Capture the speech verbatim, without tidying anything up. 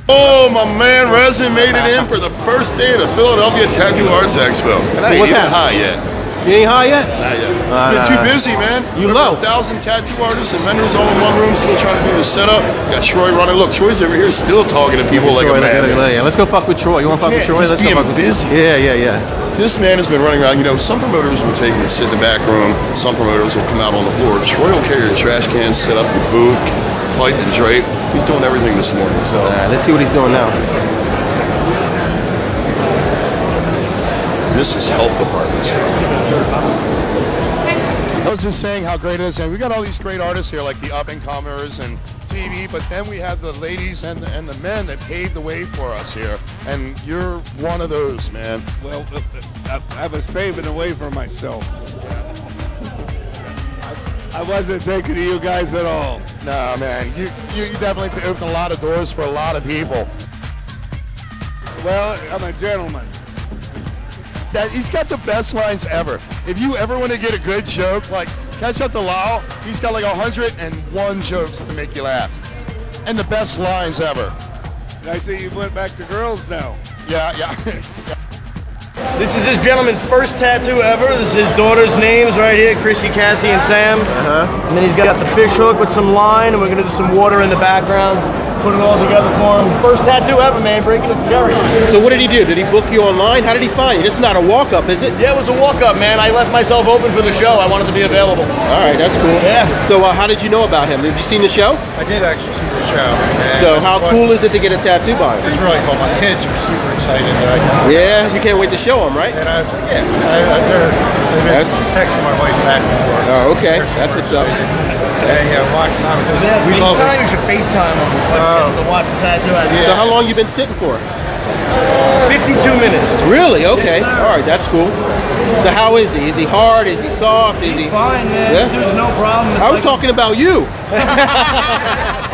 Oh, my man Resyn made it in for the first day of the Philadelphia Tattoo Arts Expo. And I ain't even high yet. You ain't high yet? Not yet. Uh, Been too busy, man. You low. A thousand tattoo artists and vendors all in one room, still trying to do the setup. Got Troy running. Look, Troy's over here still talking to people like Troy, a man. Look, look, look. Let's go fuck with Troy. You want to fuck with Troy? He's Let's being go fuck busy. With... Yeah, yeah, yeah. This man has been running around. You know, some promoters will take him and sit in the back room. Some promoters will come out on the floor. Troy will carry the trash cans, set up the booth, pipe and drape. He's doing everything this morning. So all right, let's see what he's doing now. This is health department stuff. I was just saying how great it is, and we got all these great artists here, like the up-and-comers and T V, but then we have the ladies and the, and the men that paved the way for us here, and you're one of those, man. Well, I, I was paving the way for myself. I, I wasn't thinking of you guys at all. Nah, man, you, you, you definitely opened a lot of doors for a lot of people. Well, I'm a gentleman. That, he's got the best lines ever. If you ever want to get a good joke, like catch up to Lyle, he's got like a hundred and one jokes to make you laugh, and the best lines ever. I see you went back to girls now. Yeah, yeah. This is this gentleman's first tattoo ever. This is his daughter's names right here, Chrissy, Cassie, and Sam. Uh-huh. And then he's got the fish hook with some line, and we're gonna do some water in the background. Put it all together for him. First tattoo ever, man, breaking his cherry. So what did he do? Did he book you online? How did he find you? This is not a walk-up, is it? Yeah, it was a walk-up, man. I left myself open for the show. I wanted to be available. All right, that's cool. Yeah. So uh, how did you know about him? Did you see the show? I did actually see the show. So how cool is it to get a tattoo by him? It's really cool. My kids are super excited that I can. Yeah, you can't wait to show them, right? And I was like, yeah, I, I, they're, they've been texting my wife back and forth. Oh, okay. That's what's up. Yeah, yeah, watching. Yeah, we love time you should FaceTime him uh, to watch the tattoo. Yeah. So how long you been sitting for? fifty-two minutes. Really? Okay. All right, that's cool. So how is he? Is he hard? Is he soft? Is He's he fine, man. Yeah? There's no problem. It's I was like talking about you.